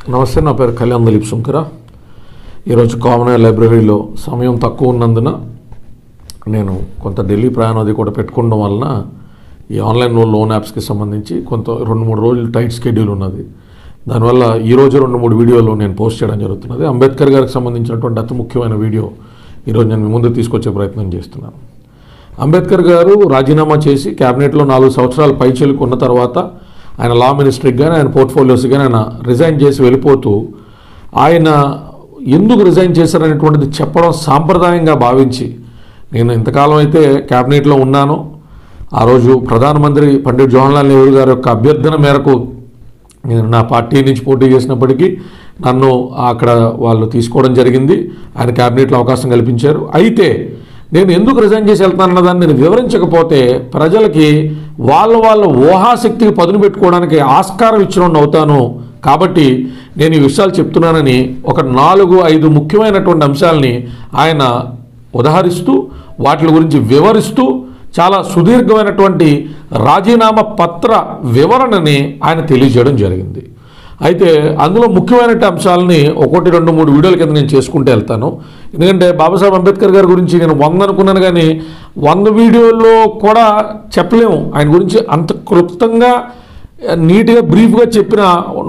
నమస్తే, నా పేరు కళ్యాణ్ దిలీప్ శంకర. ఈరోజు కామన్ లైబ్రరీలో సమయం తక్కువ ఉన్నందున నేను కొంత ఢిల్లీ ప్రయాణం అది కూడా పెట్టుకోవడం వలన ఈ ఆన్లైన్ లోన్ యాప్స్కి సంబంధించి కొంత 2-3 రోజులు టైట్ స్కెడ్యూల్ ఉన్నది. దానివల్ల ఈరోజు 2-3 వీడియోలు నేను పోస్ట్ చేయడం జరుగుతున్నది. అంబేద్కర్ గారికి సంబంధించినటువంటి అతి ముఖ్యమైన వీడియో ఈరోజు నేను మీ ముందు తీసుకొచ్చే ప్రయత్నం చేస్తున్నాను. అంబేద్కర్ గారు రాజీనామా చేసి క్యాబినెట్లో 4 సంవత్సరాలు పైచేలుకు ఉన్న తర్వాత ఆయన లా మినిస్ట్రీకి కానీ ఆయన పోర్ట్ఫోలియోస్కి కానీ ఆయన రిజైన్ చేసి వెళ్ళిపోతూ ఆయన ఎందుకు రిజైన్ చేశారనేటువంటిది చెప్పడం సాంప్రదాయంగా భావించి, నేను ఇంతకాలం అయితే క్యాబినెట్లో ఉన్నానో ఆ రోజు ప్రధానమంత్రి పండిట్ జవహర్లాల్ నెహ్రూ గారి యొక్క అభ్యర్థన మేరకు నేను నా పార్టీ నుంచి పోటీ చేసినప్పటికీ నన్ను అక్కడ వాళ్ళు తీసుకోవడం జరిగింది. ఆయన క్యాబినెట్లో అవకాశం కల్పించారు. అయితే నేను ఎందుకు రిజైన్ చేసి వెళ్తానన్న దాన్ని నేను వివరించకపోతే ప్రజలకి వాళ్ళ ఊహాశక్తికి పదును పెట్టుకోవడానికి ఆస్కారం ఇచ్చినోడిని అవుతాను. కాబట్టి నేను ఈ విషయాలు చెప్తున్నానని ఒక 4-5 ముఖ్యమైనటువంటి అంశాలని ఆయన ఉదహరిస్తూ వాటి గురించి వివరిస్తూ చాలా సుదీర్ఘమైనటువంటి రాజీనామా పత్ర వివరణని ఆయన తెలియజేయడం జరిగింది. అయితే అందులో ముఖ్యమైన అంశాలని 1-2-3 వీడియోల కింద నేను చేసుకుంటూ వెళ్తాను. ఎందుకంటే బాబాసాహెబ్ అంబేద్కర్ గారి గురించి నేను 100 అనుకున్నాను, కానీ 100 వీడియోల్లో కూడా చెప్పలేము. ఆయన గురించి అంత క్లుప్తంగా నీట్గా బ్రీఫ్గా చెప్పిన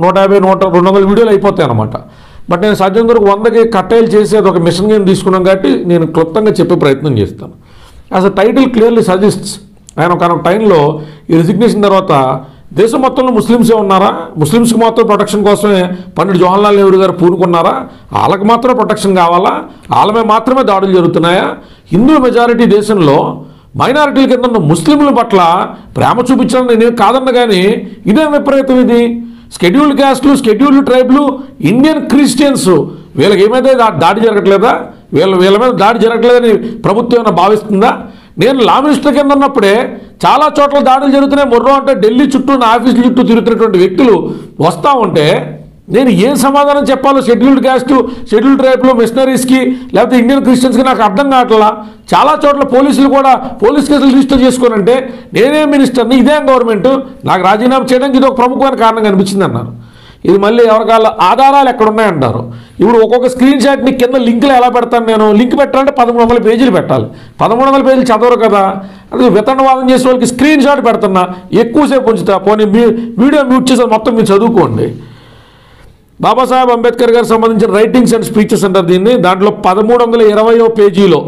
150-200 వీడియోలు అయిపోతాయి అన్నమాట. బట్ నేను సాధ్యం వరకు 100కి కట్టైలు చేసి అది ఒక మిషన్ గేమ్ తీసుకున్నాం కాబట్టి నేను క్లుప్తంగా చెప్పే ప్రయత్నం చేస్తాను. As a title clearly suggests, ఆయన ఒక టైంలో ఈ రిజిగ్నేషన్ తర్వాత దేశం మొత్తంలో ముస్లిమ్సే ఉన్నారా, ముస్లిమ్స్కి మాత్రం ప్రొటెక్షన్ కోసమే పండిట్ జవహర్లాల్ నెహ్రూ గారు పూనుకున్నారా, వాళ్ళకి మాత్రం ప్రొటెక్షన్ కావాలా, వాళ్ళమే మాత్రమే దాడులు జరుగుతున్నాయా, హిందూ మెజారిటీ దేశంలో మైనారిటీల కింద ఉన్న ముస్లింల పట్ల ప్రేమ చూపించాలని నేనేం కాదన్న, కానీ ఇదేం విపరీతం ఇది. షెడ్యూల్డ్ క్యాస్ట్లు, షెడ్యూల్డ్ ట్రైబ్లు, ఇండియన్ క్రిస్టియన్స్ వీళ్ళకి ఏమైతే దాడి జరగట్లేదా, వీళ్ళ మీద దాడి జరగట్లేదని ప్రభుత్వం ఏమైనా భావిస్తుందా? నేను లా మినిస్టర్ కింద ఉన్నప్పుడే చాలా చోట్ల దాడులు జరుగుతున్నాయి. మొర్రో అంటే ఢిల్లీ చుట్టూ నా ఆఫీసుల చుట్టూ తిరుగుతున్నటువంటి వ్యక్తులు వస్తూ ఉంటే నేను ఏం సమాధానం చెప్పాలో షెడ్యూల్డ్ క్యాస్ట్, షెడ్యూల్డ్ ట్రైబ్లు, మిషనరీస్కి లేకపోతే ఇండియన్ క్రిస్టియన్స్కి నాకు అర్థం కావట్లా. చాలా చోట్ల పోలీసులు కూడా పోలీస్ కేసులు రిజిస్టర్ చేసుకోనంటే నేనేం మినిస్టర్ని, ఇదేం గవర్నమెంట్, నాకు రాజీనామా చేయడానికి ఇది ఒక ప్రముఖమైన కారణంగా అనిపించింది అన్నారు. ఇది మళ్ళీ ఎవరికాల ఆధారాలు ఎక్కడ ఉన్నాయంటారు. ఇప్పుడు ఒక్కొక్క స్క్రీన్ షాట్ని కింద లింకులు ఎలా పెడతాను నేను? లింక్ పెట్టాలంటే 1300 పేజీలు పెట్టాలి. 1300 పేజీలు చదవరు కదా. అది వితండవాదం చేసే వాళ్ళకి స్క్రీన్ షాట్ పెడుతున్నా, ఎక్కువసేపు ఉంచుతా. పోనీ వీడియో మ్యూట్ చేసి మొత్తం మీరు చదువుకోండి. బాబాసాహెబ్ అంబేద్కర్ గారికి సంబంధించిన రైటింగ్స్ అండ్ స్పీచెస్ అంటారు దీన్ని. దాంట్లో 1320వ పేజీలో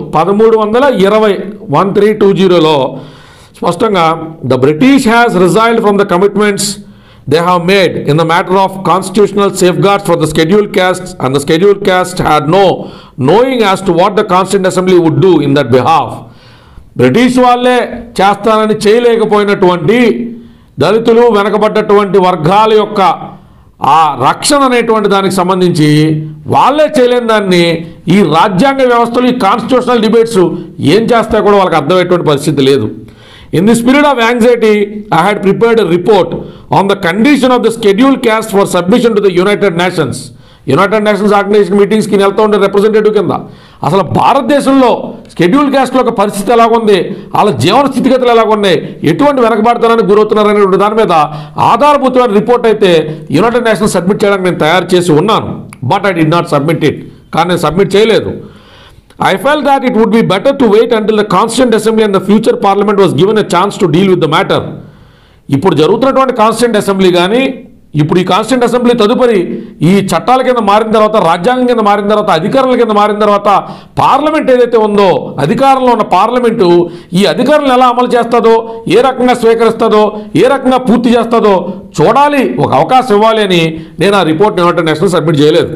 1320లో స్పష్టంగా the British has resiled from the commitments they have made in the matter of constitutional safeguards for the scheduled castes, and the scheduled caste had no knowing as to what the Constituent Assembly would do in that behalf. British వాళ్ళే చేస్తానని చేయలేకపోయినటువంటి దళితులు, వెనకబడ్డటువంటి వర్గాల యొక్క ఆ రక్షణ అనేటువంటి దానికి సంబంధించి వాళ్ళే చేయలేని దాన్ని ఈ రాజ్యాంగ వ్యవస్థలు, ఈ కాన్స్టిట్యూషనల్ డిబేట్స్ ఏం చేస్తా కూడా వాళ్ళకి అర్థమయ్యేటువంటి పరిస్థితి లేదు. In the spirit of anxiety, I had prepared a report on the condition of the scheduled caste for submission to the United Nations. United Nations Organisation మీటింగ్స్కి వెళ్తూ ఉండే రిప్రజెంటేటివ్ కింద అసలు భారతదేశంలో షెడ్యూల్డ్ క్యాస్ట్లో ఒక పరిస్థితి ఎలాగుంది, వాళ్ళ జీవన స్థితిగతులు ఎలాగున్నాయి, ఎటువంటి వెనకబడతారని గురవుతున్నారనేటువంటి దాని మీద ఆధారభూతమైన రిపోర్ట్ అయితే యునైటెడ్ నేషన్స్ సబ్మిట్ చేయడానికి నేను తయారు చేసి ఉన్నాను. But I did not submit it. కానీ నేను సబ్మిట్ చేయలేదు. I felt that it would be better to wait until the Constituent Assembly and the future Parliament was given a chance to deal with the matter. ఇప్పుడు జరుగుతున్నటువంటి constituent assembly కానీ, ఇప్పుడు ఈ constituent assembly తదుపరి ఈ చట్టాల కింద మారిన తర్వాత, రాజ్యాంగం కింద మారిన తర్వాత, అధికారుల కింద మారిన తర్వాత పార్లమెంట్ ఏదైతే ఉందో, అధికారంలో ఉన్న పార్లమెంటు ఈ అధికారులను ఎలా అమలు చేస్తుందో, ఏ రకంగా స్వీకరిస్తుందో, ఏ రకంగా పూర్తి చేస్తుందో చూడాలి, ఒక అవకాశం ఇవ్వాలి అని నేను ఆ రిపోర్ట్ యునైటెడ్ నేషన్స్ సబ్మిట్ చేయలేదు.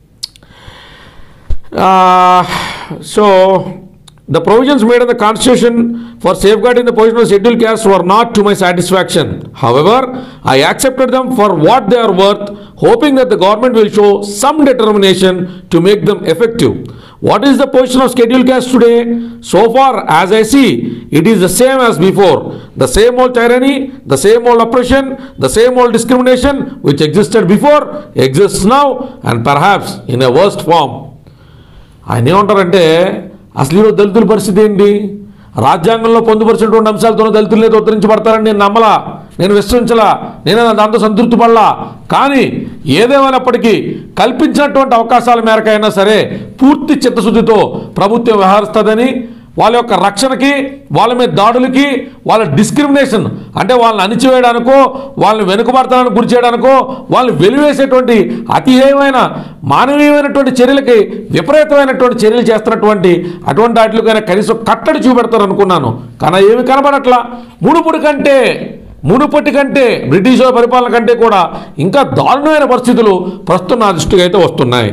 So the provisions made in the Constitution for safeguarding the position of scheduled castes were not to my satisfaction. However, I accepted them for what they are worth, hoping that the government will show some determination to make them effective. What is the position of scheduled castes today? So far as I see, it is the same as before. The same old tyranny, the same old oppression, the same old discrimination which existed before exists now, and perhaps in a worse form. ఆయన ఏమంటారంటే అసలు ఈరోజు దళితుల పరిస్థితి ఏంటి, రాజ్యాంగంలో పొందుపరిచినటువంటి అంశాలతోనూ దళితులనే ఉద్ధరించబడతారని నేను నమ్మలా, నేను విశ్వసించలా, నేను దాంతో సంతృప్తి పడలా. కానీ ఏదేమైనప్పటికీ కల్పించినటువంటి అవకాశాల మేరకైనా సరే పూర్తి చిత్తశుద్ధితో ప్రభుత్వం వ్యవహరిస్తుందని, వాళ్ళ యొక్క రక్షణకి, వాళ్ళ మీద దాడులకి, వాళ్ళ డిస్క్రిమినేషన్ అంటే వాళ్ళని అణిచివేయడానికో, వాళ్ళని వెనుకబడతానికి గురి చేయడానికో, వాళ్ళని వెలివేసేటువంటి అతిహేయమైన మానవీయమైనటువంటి చర్యలకి విపరీతమైనటువంటి చర్యలు చేస్తున్నటువంటి అటువంటి వాటికైనా కనీసం కట్టడి చూపెడతారు అనుకున్నాను. కానీ ఏమి కనబడట్లా. మునుపటి కంటే బ్రిటిష్ పరిపాలన కంటే కూడా ఇంకా దారుణమైన పరిస్థితులు ప్రస్తుతం నా దృష్టికి అయితే వస్తున్నాయి.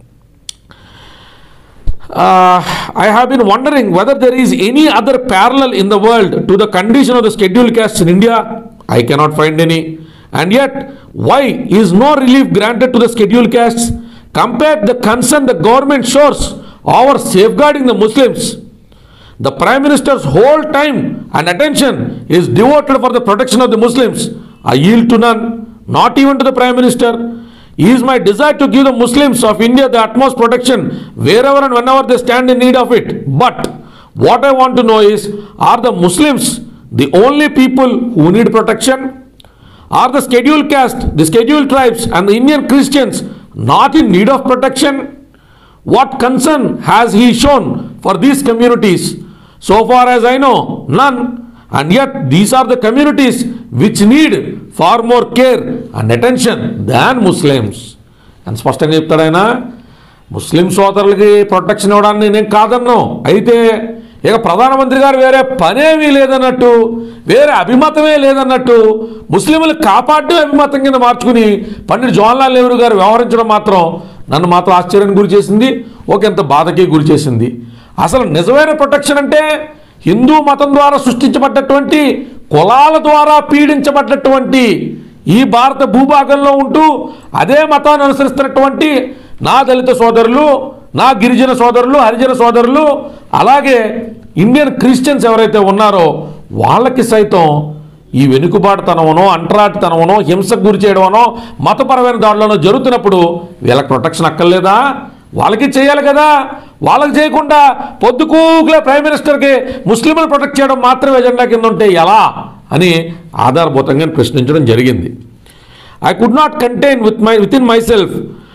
I have been wondering whether there is any other parallel in the world to the condition of the scheduled castes in India. I cannot find any. And yet, why is no relief granted to the scheduled castes? Compare the concern the government shows over safeguarding the Muslims. The Prime Minister's whole time and attention is devoted for the protection of the Muslims. I yield to none, not even to the Prime Minister. It is my desire to give the Muslims of India the utmost protection wherever and whenever they stand in need of it. But what I want to know is, are the Muslims the only people who need protection? Are the scheduled caste, the scheduled tribes and the Indian Christians not in need of protection? What concern has he shown for these communities? So far as I know, none. And yet these are the communities which need far more care and attention than Muslims. అని స్పష్టంగా చెప్తాడు ఆయన. ముస్లిం సోదరులకి protection ఇవ్వడాన్ని నేను కాదన్నాను. అయితే ఇక ప్రధానమంత్రి గారు వేరే పనేమీ లేదన్నట్టు, వేరే అభిమతమే లేదన్నట్టు ముస్లింలు కాపాడే అభిమతం కింద మార్చుకుని పండిట్ జవహర్లాల్ నెహ్రూ గారు వ్యవహరించడం మాత్రం నన్ను మాత్రం ఆశ్చర్యానికి గురి చేసింది, ఒకంత బాధకి గురి చేసింది. అసలు నిజమైన ప్రొటెక్షన్ అంటే హిందూ మతం ద్వారా సృష్టించబడ్డటువంటి, కులాల ద్వారా పీడించబడ్డటువంటి ఈ భారత భూభాగంలో ఉంటూ అదే మతాన్ని అనుసరిస్తున్నటువంటి నా దళిత సోదరులు, నా గిరిజన సోదరులు, హరిజన సోదరులు, అలాగే ఇండియన్ క్రిస్టియన్స్ ఎవరైతే ఉన్నారో వాళ్ళకి సైతం ఈ వెనుకబాటుతనమనో, అంటరాటితనమనో, హింసకు గురి చేయడమనో, మతపరమైన దాడులనో జరుగుతున్నప్పుడు వీళ్ళకి ప్రొటెక్షన్ అక్కర్లేదా? వాళ్ళకి చేయాలి కదా. వాళ్ళకి చేయకుండా పొద్దుకూకులే ప్రైమ్ మినిస్టర్కి ముస్లింలు ప్రొటెక్ట్ చేయడం మాత్రమే ఎజెండా కింద ఉంటే ఎలా అని ఆధారభూతంగా ప్రశ్నించడం జరిగింది. I could not contain within myself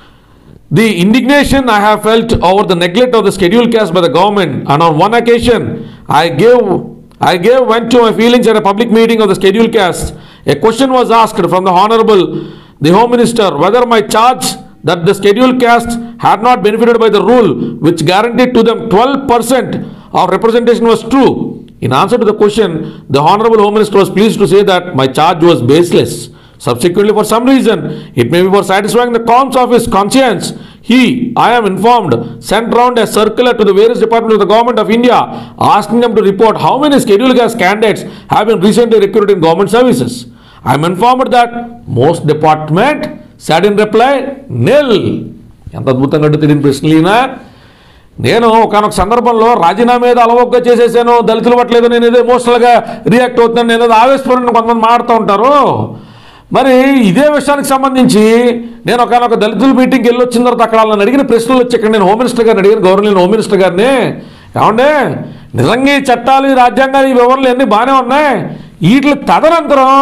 the indignation I have felt over the neglect of the scheduled caste by the government, and on one occasion I went to my feelings at a public meeting of the scheduled caste. A question was asked from the Honorable the Home Minister whether my charge that the scheduled caste had not benefited by the rule which guaranteed to them 12% of representation was true. In answer to the question, the Honorable Home Minister was pleased to say that my charge was baseless. Subsequently, for some reason, it may be for satisfying the qualms of his conscience, I am informed, sent round a circular to the various departments of the Government of India asking them to report how many scheduled caste candidates have been recently recruited in government services. I am informed that most department said in reply, nil. ఎంత అద్భుతంగా తెలియని ప్రశ్నలీనా. నేను ఒకనొక సందర్భంలో రాజీనామా మీద అలవోగ్గా చేసేసాను, దళితులు పట్టలేదు, నేను ఏదో ఎమోషనల్గా రియాక్ట్ అవుతున్నాను, నేను ఏదో ఆవేశపడిన కొంతమంది మాట్లాడుతూ ఉంటారు. మరి ఇదే విషయానికి సంబంధించి నేను ఒకనొక దళితుల మీటింగ్కి వెళ్ళి వచ్చిన తర్వాత అక్కడ వాళ్ళని అడిగిన ప్రశ్నలు వచ్చి ఇక్కడ నేను హోమ్ మినిస్టర్ గారిని అడిగిన, గవర్నర్ హోమ్ మినిస్టర్ గారిని, ఏమంటే నిజంగా ఈ చట్టాలు, ఈ రాజ్యాంగాలు, ఈ వివరాలు అన్నీ బాగానే ఉన్నాయి, వీటి తదనంతరం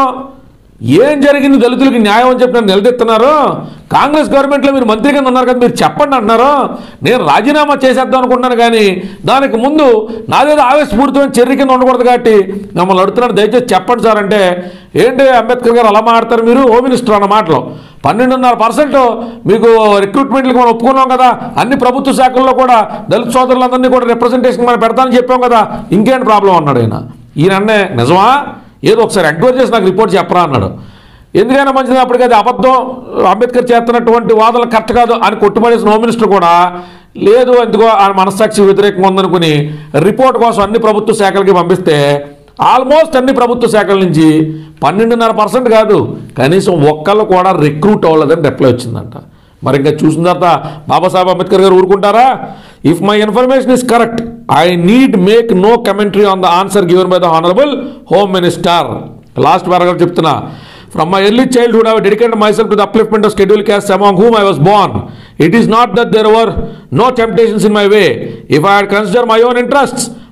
ఏం జరిగింది, దళితులకి న్యాయం అని చెప్పి నన్ను నిలదెత్తున్నారు. కాంగ్రెస్ గవర్నమెంట్లో మీరు మంత్రి కింద ఉన్నారు కదా, మీరు చెప్పండి అంటున్నారు. నేను రాజీనామా చేసేద్దాం అనుకుంటున్నాను, కానీ దానికి ముందు నాదేదో ఆవేశపూరితమైన చర్య కింద ఉండకూడదు కాబట్టి మమ్మల్ని అడుగుతున్నాను, దయచేసి చెప్పండి సార్ అంటే, ఏంటి అంబేద్కర్ గారు అలా మాట్లాడతారు మీరు హోమ్ మినిస్టర్ అన్న మాటలో, 12.5% మీకు రిక్రూట్మెంట్లకు మనం ఒప్పుకున్నాం కదా, అన్ని ప్రభుత్వ శాఖల్లో కూడా దళిత సోదరులందరినీ కూడా రిప్రజెంటేషన్ మనం పెడతానని చెప్పాం కదా, ఇంకేంటి ప్రాబ్లం అన్నాడు ఆయన. ఈయనన్నే నిజమా, ఏదో ఒకసారి ఎంక్వైరీ చేసి నాకు రిపోర్ట్ చెప్పరా అన్నాడు. ఎందుకైనా మంచిది, అప్పటికి అది అబద్ధం, అంబేద్కర్ చేస్తున్నటువంటి వాదనలు కరెక్ట్ కాదు అని కొట్టుబడేసిన హోమ్ మినిస్టర్ కూడా లేదు, ఎందుకో ఆయన మనస్సాక్షి వ్యతిరేకంగా ఉందనుకుని రిపోర్ట్ కోసం అన్ని ప్రభుత్వ శాఖలకి పంపిస్తే ఆల్మోస్ట్ అన్ని ప్రభుత్వ శాఖల నుంచి 12.5% కాదు, కనీసం ఒక్కళ్ళు కూడా రిక్రూట్ అవ్వలేదని రిప్లై వచ్చిందంట. మరి ఇంకా చూసిన తర్వాత బాబాసాహెబ్ అంబేద్కర్ గారు ఊరుకుంటారా? If my information is correct, I need make no commentary on the answer given by the honourable Home Minister. Last paragraph చెప్తున్నా. From my early childhood, I have dedicated myself to the upliftment of scheduled castes among whom I was born. It is not that there were no temptations in my way. If I had considered my own interests,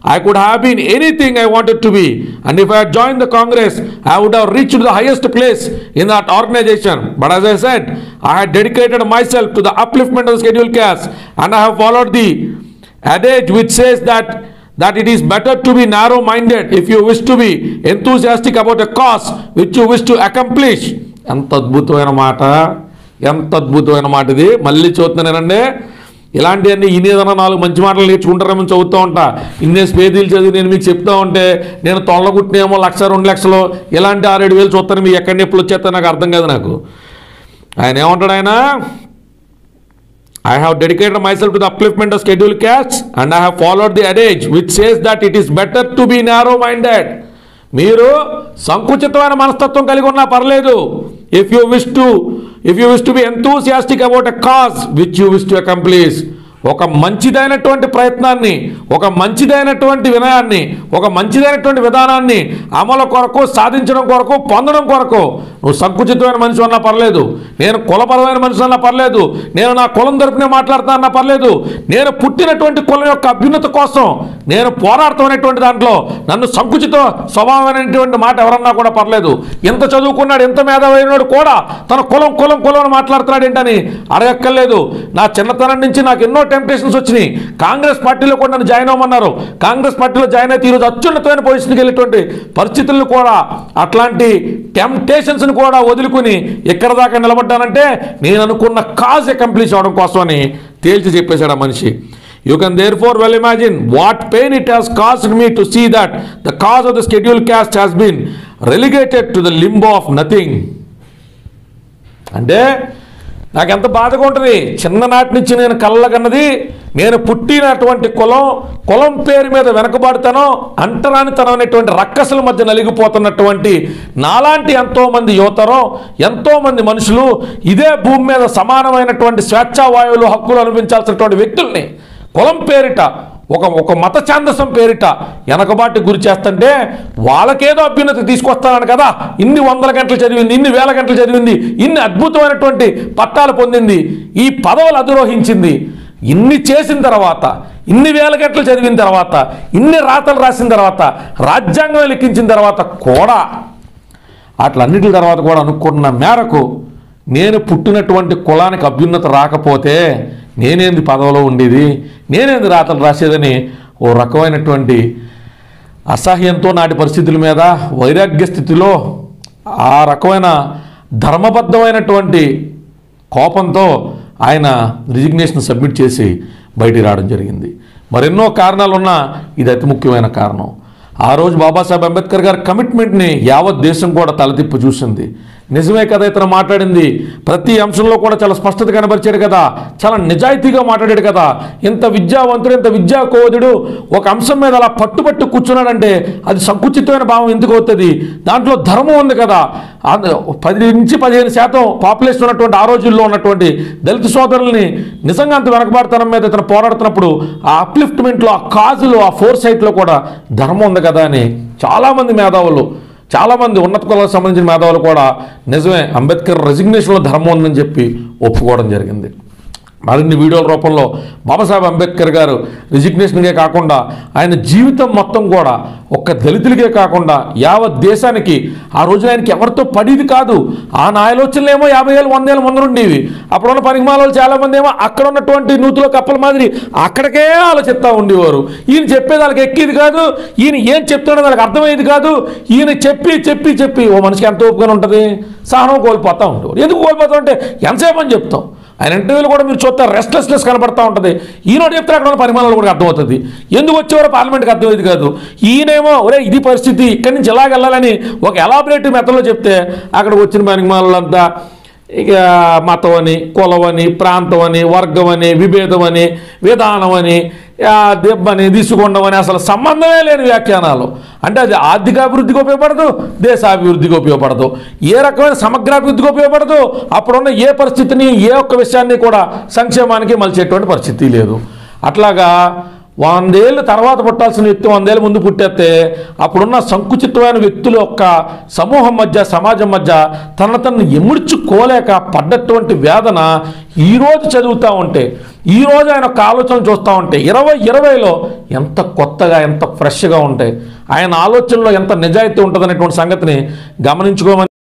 I could have been anything I wanted to be. And if I had joined the Congress, I would have reached the highest place in that organization. But as I said, I had dedicated myself to the upliftment of the scheduled caste, and I have followed the adage which says that it is better to be narrow-minded if you wish to be enthusiastic about a cause which you wish to accomplish. ఎంత అద్భుతమైన మాట, ఎంత అద్భుతమైన మాట ఇది. మళ్ళీ చూస్తున్నానండి, ఇలాంటివన్నీ ఇన్నేదన్నా 4 మంచి మాటలు నేర్చుకుంటారేమో చదువుతూ ఉంటా. ఇన్నేసి పేజీలు చదివి నేను మీకు చెప్తా ఉంటే నేను తొళ్ళగుట్టినేమో 1,00,000 2 లక్షలు ఇలాంటి 6-7 చూస్తాను. మీకు ఎక్కడ నొప్పులు వచ్చేస్తా నాకు అర్థం కాదు. నాకు ఆయన ఏమంటాడు, ఆయన I have dedicated myself to the upliftment of scheduled castes and I have followed the adage which says that it is better to be narrow-minded. మీరు సంకుచితమైన మనస్తత్వం కలిగి ఉన్నా పర్లేదు. If you wish to be enthusiastic about a cause which you wish to accomplish. ఒక మంచిదైనటువంటి ప్రయత్నాన్ని, ఒక మంచిదైనటువంటి వినయాన్ని, ఒక మంచిదైనటువంటి విధానాన్ని అమలు కొరకు, సాధించడం కొరకు, పొందడం కొరకు నువ్వు సంకుచితమైన మనిషి అన్నా పర్లేదు, నేను కులపరమైన మనిషి అన్నా పర్లేదు, నేను నా కులం తరపునే మాట్లాడుతానన్నా పర్లేదు, నేను పుట్టినటువంటి కులం యొక్క అభ్యున్నతి కోసం నేను పోరాడుతున్నటువంటి దాంట్లో నన్ను సంకుచిత స్వభావమైనటువంటి మాట ఎవరన్నా కూడా పర్లేదు. ఎంత చదువుకున్నాడు, ఎంత మేధావైనాడు కూడా తన కులం కులం కులం అని మాట్లాడుతున్నాడు ఏంటని అడగక్కర్లేదు. నా చిన్నతనం నుంచి నాకు ఎన్నో టెంప్టేషన్స్ వచ్చినాయి. కాంగ్రెస్ పార్టీలో కూడా నన్ను జాయిన్ అవ్వమన్నారు. కాంగ్రెస్ పార్టీలో జాయిన్ అయితే ఈరోజు అత్యున్నతమైన పొజిషన్కి వెళ్ళేటువంటి పరిస్థితులను కూడా, అట్లాంటి టెంప్టేషన్స్ని కూడా వదులుకుని ఎక్కడ దాకా నిలబడ్డానంటే నేను అనుకున్న కాజ్ అకంప్లీష్ అవడం కోసం అని తేల్చి చెప్పేశాడు ఆ మనిషి. You can therefore well imagine what pain it has caused me to see that the cause of the scheduled caste has been relegated to the limbo of nothing. అంటే నాకు ఎంత బాధగా ఉంటుంది. చిన్ననాటి నుంచి నేను కళ్ళకన్నది, నేను పుట్టినటువంటి కులం పేరు మీద వెనకబాడుతానో అంటరానితనం అనేటువంటి రక్కసుల మధ్య నలిగిపోతున్నటువంటి నాలాంటి ఎంతోమంది యువతరం, ఎంతోమంది మనుషులు ఇదే భూమి మీద సమానమైనటువంటి స్వేచ్ఛావాయువులు, హక్కులు అనుభవించాల్సినటువంటి వ్యక్తుల్ని కులం పేరిట, ఒక మత ఛాందసం పేరిట వెనకబాటు గురి చేస్తుంటే వాళ్ళకేదో అభ్యున్నతి తీసుకొస్తానని కదా ఇన్ని 100 గంటలు చదివింది, ఇన్ని 1000 గంటలు చదివింది, ఇన్ని అద్భుతమైనటువంటి పట్టాలు పొందింది, ఈ పదవులు అధిరోహించింది. ఇన్ని చేసిన తర్వాత, ఇన్ని 1000 గంటలు చదివిన తర్వాత, ఇన్ని రాతలు రాసిన తర్వాత, రాజ్యాంగం లెక్కించిన తర్వాత కూడా, అట్లన్నిటి తర్వాత కూడా అనుకున్న మేరకు నేను పుట్టినటువంటి కులానికి అభ్యున్నతి రాకపోతే నేనేంది పదవిలో ఉండేది, నేనేంది రాతలు రాసేదని ఓ రకమైనటువంటి అసహ్యంతో, నాటి పరిస్థితుల మీద వైరాగ్య స్థితిలో, ఆ రకమైన ధర్మబద్ధమైనటువంటి కోపంతో ఆయన రిజిగ్నేషన్ సబ్మిట్ చేసి బయటికి రావడం జరిగింది. మరెన్నో కారణాలున్నా ఇది అతి ముఖ్యమైన కారణం. ఆ రోజు బాబాసాహెబ్ అంబేద్కర్ గారి కమిట్మెంట్ని యావత్ దేశం కూడా తలతిప్పి చూసింది. నిజమే కదా, ఇతను మాట్లాడింది ప్రతి అంశంలో కూడా చాలా స్పష్టత కనబరిచాడు కదా, చాలా నిజాయితీగా మాట్లాడాడు కదా. ఇంత విద్యావంతుడు, ఇంత విద్యా కోవిదుడు ఒక అంశం మీద అలా పట్టుబట్టు కూర్చున్నాడంటే అది సంకుచితమైన భావం ఎందుకు అవుతుంది? దాంట్లో ధర్మం ఉంది కదా. 10 నుంచి 15% పాపులేషన్ ఉన్నటువంటి ఆ రోజుల్లో ఉన్నటువంటి దళిత సోదరుల్ని నిజంగా అంత వెనకబాటుతనం మీద ఇతను పోరాడుతున్నప్పుడు ఆ అప్లిఫ్ట్మెంట్లో, ఆ కాజులు, ఆ ఫోర్ సైట్లో కూడా ధర్మం ఉంది కదా అని చాలామంది మేధావులు, చాలామంది ఉన్నత కులాలకు సంబంధించిన మేధావులు కూడా నిజమే అంబేద్కర్ రెసిగ్నేషన్లో ధర్మం ఉందని చెప్పి ఒప్పుకోవడం జరిగింది. మరిన్ని వీడియోల రూపంలో బాబాసాహెబ్ అంబేద్కర్ గారు రిజిగ్నేషన్కే కాకుండా ఆయన జీవితం మొత్తం కూడా ఒక్క దళితులకే కాకుండా యావత్ దేశానికి, ఆ రోజు ఆయనకి ఎవరితో పడేది కాదు. ఆయన ఆలోచనలు ఏమో 50 ఏళ్ళు 100 ఏళ్ళు ముందు ఉండేవి. అప్పుడున్న పనికిమాల వాళ్ళు చాలామంది ఏమో అక్కడ ఉన్నటువంటి నూతులో కప్పల మాదిరి అక్కడికే ఆలోచిస్తూ ఉండేవారు. ఈయన చెప్పేది వాళ్ళకి ఎక్కేది కాదు, ఈయన ఏం చెప్తాడో వాళ్ళకి అర్థమయ్యేది కాదు. ఈయన చెప్పి చెప్పి చెప్పి ఓ మనిషికి ఎంత ఓపికగా ఉంటుంది, సహనం కోల్పోతూ ఉండేవారు. ఎందుకు కోల్పోతాం అంటే ఎంతసేపు అని చెప్తాం. ఆయన ఇంటర్వ్యూలు కూడా మీరు చూస్తే రెస్ట్లెస్నెస్ కనబడతా ఉంటుంది. ఈయనోడు చెప్తే అక్కడ ఉన్న పరిమాణాలు కూడా అర్థమవుతుంది. ఎందుకు వచ్చేవారో పార్లమెంట్కి అర్థమయ్యేది కాదు. ఈయనేమో ఒరే ఇది పరిస్థితి, ఇక్కడి నుంచి ఎలా వెళ్ళాలని ఒక ఎలాబరేటివ్ మెథడ్లో చెప్తే అక్కడికి వచ్చిన పరిమాణాలంతా ఇక మతం అని, కులం అని, ప్రాంతం అని, వర్గం అని, విభేదం అని, విధానం అని, దెబ్బని, తీసుకోండమని, అసలు సంబంధమే లేని వ్యాఖ్యానాలు. అంటే అది ఆర్థికాభివృద్ధికి ఉపయోగపడదు, దేశాభివృద్ధికి ఉపయోగపడదు, ఏ రకమైన సమగ్రాభివృద్ధికి ఉపయోగపడదు. అప్పుడున్న ఏ పరిస్థితిని, ఏ ఒక్క విషయాన్ని కూడా సంక్షేమానికి మలిచేటువంటి పరిస్థితి లేదు. అట్లాగా 100 ఏళ్ళ తర్వాత పుట్టాల్సిన వ్యక్తి 100 ఏళ్ళ ముందు పుట్టేస్తే అప్పుడున్న సంకుచితమైన వ్యక్తుల యొక్క సమూహం మధ్య, సమాజం మధ్య తనను ఎముడ్చుకోలేక పడ్డటువంటి వేదన ఈరోజు చదువుతూ ఉంటే, ఈరోజు ఆయన ఒక ఆలోచన చూస్తూ ఉంటే 2020లో ఎంత కొత్తగా, ఎంత ఫ్రెష్గా ఉంటాయి, ఆయన ఆలోచనలో ఎంత నిజాయితీ ఉంటుందనేటువంటి సంగతిని గమనించుకోమని